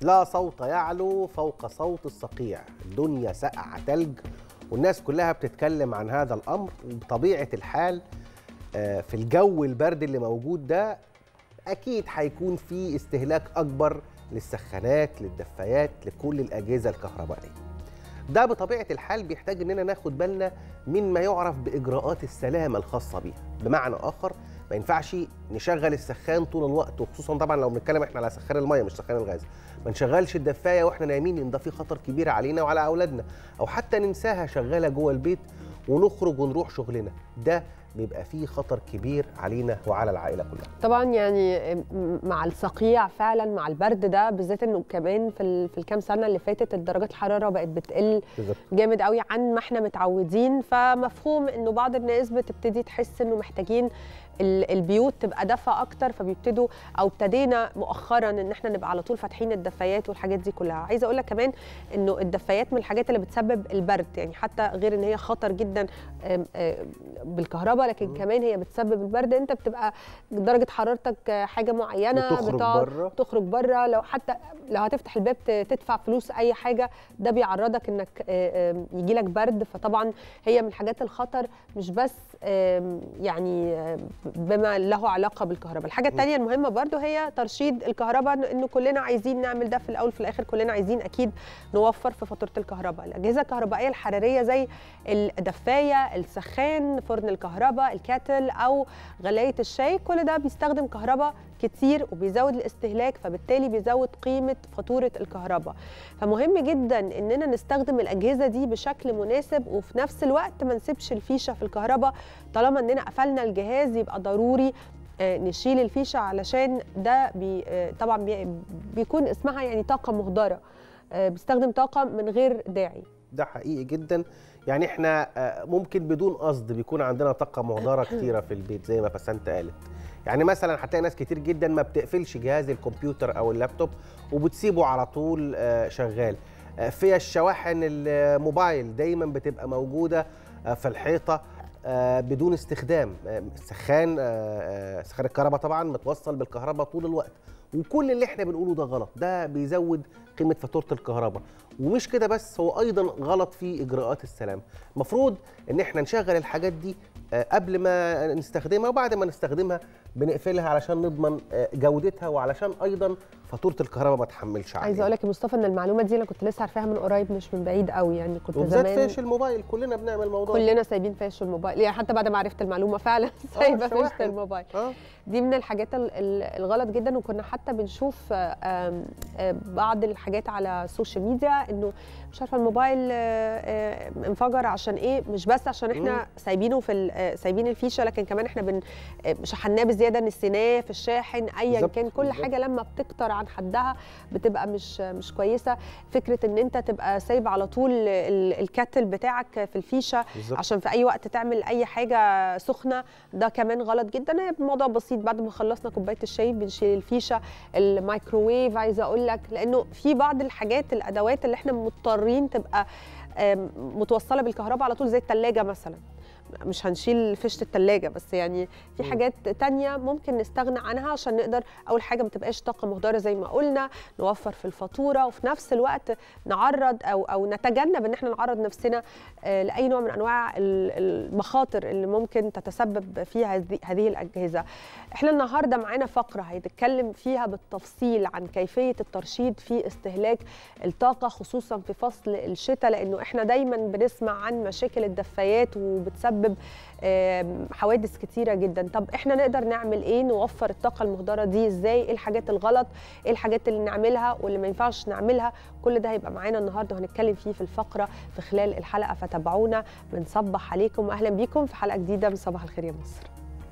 لا صوت يعلو فوق صوت الصقيع، الدنيا ساقعة تلج والناس كلها بتتكلم عن هذا الأمر. وبطبيعة الحال في الجو البرد اللي موجود ده أكيد هيكون في استهلاك أكبر للسخانات، للدفايات، لكل الأجهزة الكهربائية. ده بطبيعة الحال بيحتاج إننا ناخد بالنا من ما يعرف بإجراءات السلامة الخاصة بيها. بمعنى آخر ما ينفعش نشغل السخان طول الوقت، وخصوصا طبعا لو بنتكلم احنا على سخان الميه مش سخان الغاز. ما نشغلش الدفايه واحنا نايمين لان ده في خطر كبير علينا وعلى اولادنا، او حتى ننساها شغاله جوه البيت ونخرج ونروح شغلنا، ده بيبقى فيه خطر كبير علينا وعلى العائله كلها. طبعا يعني مع الصقيع فعلا، مع البرد ده بالذات، انه كمان في الكام سنه اللي فاتت درجات الحراره بقت بتقل جامد قوي عن ما احنا متعودين، فمفهوم انه بعض الناس بتبتدي تحس انه محتاجين البيوت تبقى دفى اكتر، فبيبتدوا او ابتدينا مؤخرا ان احنا نبقى على طول فاتحين الدفايات والحاجات دي كلها. عايزه اقول لك كمان انه الدفايات من الحاجات اللي بتسبب البرد، يعني حتى غير ان هي خطر جدا بالكهرباء، لكن كمان هي بتسبب البرد. انت بتبقى درجه حرارتك حاجه معينه، تخرج بره، لو حتى لو هتفتح الباب تدفع فلوس اي حاجه، ده بيعرضك انك يجي لك برد. فطبعا هي من الحاجات الخطر، مش بس يعني بما له علاقه بالكهرباء. الحاجه الثانيه المهمه برضو هي ترشيد الكهرباء، انه كلنا عايزين نعمل ده في الاول في الاخر، كلنا عايزين اكيد نوفر في فاتوره الكهرباء. الاجهزه الكهربائيه الحراريه زي الدفايه، السخان، فرن الكهرباء، الكاتل او غلايه الشاي، كل ده بيستخدم كهرباء كتير وبيزود الاستهلاك، فبالتالي بيزود قيمه فاتوره الكهرباء. فمهم جدا اننا نستخدم الاجهزه دي بشكل مناسب، وفي نفس الوقت ما نسيبش الفيشه في الكهرباء. طالما اننا قفلنا الجهاز يبقى ضروري نشيل الفيشه، علشان ده طبعا بيكون اسمها يعني طاقه مهدره، بيستخدم طاقه من غير داعي. ده حقيقي جدا، يعني احنا ممكن بدون قصد بيكون عندنا طاقه مهدره كتيره في البيت زي ما بسنت قالت. يعني مثلا هتلاقي ناس كتير جدا ما بتقفلش جهاز الكمبيوتر او اللابتوب وبتسيبه على طول شغال. في الشواحن الموبايل دايما بتبقى موجوده في الحيطه بدون استخدام. سخان الكهرباء طبعا متوصل بالكهرباء طول الوقت، وكل اللي احنا بنقوله ده غلط، ده بيزود قيمه فاتوره الكهرباء. ومش كده بس، هو ايضا غلط في اجراءات السلامه. المفروض ان احنا نشغل الحاجات دي قبل ما نستخدمها، وبعد ما نستخدمها بنقفلها علشان نضمن جودتها، وعلشان ايضا فاتوره الكهرباء ما تحملش علينا. عايزه اقول لك يا مصطفى ان المعلومه دي انا كنت لسه عارفاها من قريب، مش من بعيد قوي، يعني كنت زمان فيش الموبايل كلنا بنعمل الموضوع، كلنا سايبين فيش الموبايل، يعني حتى بعد ما عرفت المعلومه فعلا سايبه فيش الموبايل. دي من الحاجات الغلط جدا. وكنا حتى بنشوف بعض الحاجات على السوشيال ميديا انه مش عارفه الموبايل انفجر عشان ايه، مش بس عشان احنا سايبينه سايبين الفيشه، لكن كمان احنا شحناه بزياده، نسيناه في الشاحن، ايا كان. كل حاجه لما بتكتر عن حدها بتبقى مش كويسه. فكره ان انت تبقى سايب على طول الكاتل بتاعك في الفيشه عشان في اي وقت تعمل اي حاجه سخنه، ده كمان غلط جدا. الموضوع بسيط، بعد ما خلصنا كوبايه الشاي بنشيل الفيشه. الميكروويف عايزه اقول لك، لانه في بعض الحاجات الادوات اللي احنا مضطرين تبقى متوصله بالكهرباء على طول، زي الثلاجه مثلا، مش هنشيل فيشه الثلاجه بس، يعني في حاجات تانية ممكن نستغنى عنها عشان نقدر اول حاجه ما تبقاش طاقه مهدره زي ما قلنا، نوفر في الفاتوره، وفي نفس الوقت نعرض او نتجنب ان احنا نعرض نفسنا لاي نوع من انواع المخاطر اللي ممكن تتسبب فيها هذه الاجهزه. احنا النهارده معانا فقره هيتكلم فيها بالتفصيل عن كيفيه الترشيد في استهلاك الطاقه، خصوصا في فصل الشتاء، لانه احنا دايما بنسمع عن مشاكل الدفايات وبتسبب حوادث كتيره جدا. طب احنا نقدر نعمل ايه نوفر الطاقه المهدره دي ازاي؟ ايه الحاجات الغلط، ايه الحاجات اللي نعملها واللي ما ينفعش نعملها؟ كل ده هيبقى معانا النهارده وهنتكلم فيه في الفقره في خلال الحلقه، فتابعونا. بنصبح عليكم واهلا بيكم في حلقه جديده من صباح الخير يا مصر.